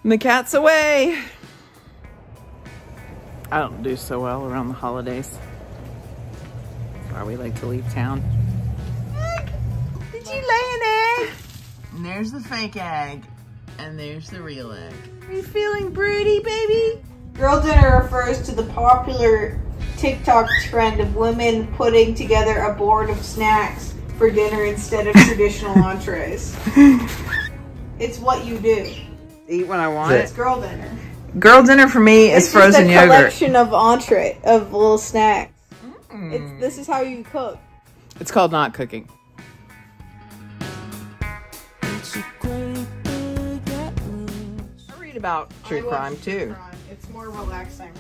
And the cat's away. I don't do so well around the holidays. That's why we like to leave town. Did you lay an egg? And there's the fake egg. And there's the real egg. Are you feeling broody, baby? Girl dinner refers to the popular TikTok trend of women putting together a board of snacks for dinner instead of traditional entrees. It's what you do. Eat when I want It's it. girl dinner. Girl dinner for me is frozen just a yogurt. collection of of little snacks. This is how you cook. It's called not cooking. I read about true crime too. It's more relaxing.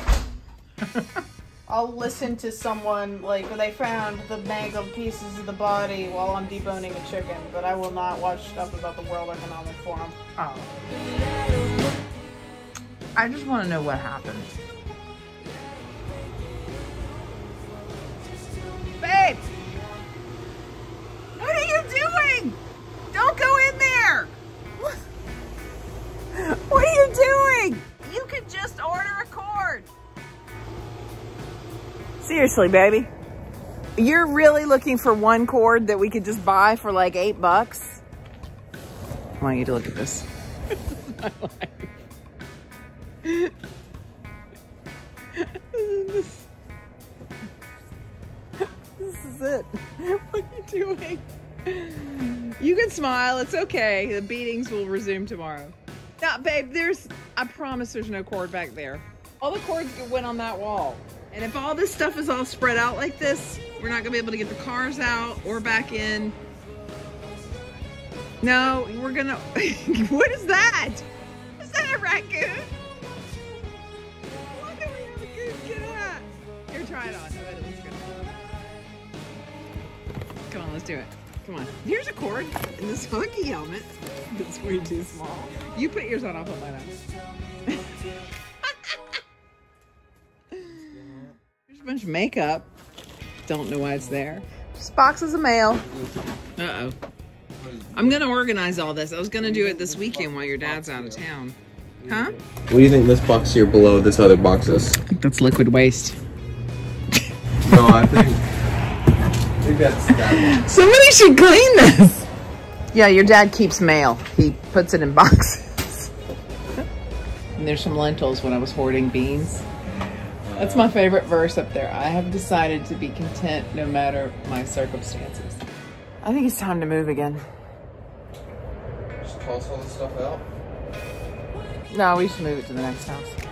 I'll listen to someone, like, they found the mangled pieces of the body while I'm deboning a chicken, but I will not watch stuff about the World Economic Forum. Oh. I just want to know what happened. Babe! What are you doing? Don't go in there! What are you doing? You could just order a cord. Seriously, baby. You're really looking for one cord that we could just buy for like $8? I want you to look at this. This is my life. This is it. What are you doing? You can smile. It's okay. The beatings will resume tomorrow. Now, babe, I promise there's no cord back there. All the cords went on that wall. And if all this stuff is all spread out like this, we're not gonna be able to get the cars out or back in. No, we're gonna, what is that? Is that a raccoon? What are we raccoon? Get at? Here, try it on. I bet it looks good. Come on, let's do it. Come on. Here's a cord in this funky helmet. It's way too small. You put yours on, I'll put mine on. There's a bunch of makeup. Don't know why it's there. Just boxes of mail. Uh-oh. I'm gonna organize all this. I was gonna do it this weekend while your dad's out of town. Huh? What do you think this box here below this other box is? I think that's liquid waste. No, I think that's that one. Somebody should clean this. Yeah, your dad keeps mail. He puts it in boxes. And there's some lentils when I was hoarding beans. That's my favorite verse up there. I have decided to be content no matter my circumstances. I think it's time to move again. Just toss all this stuff out? No, we should move it to the next house.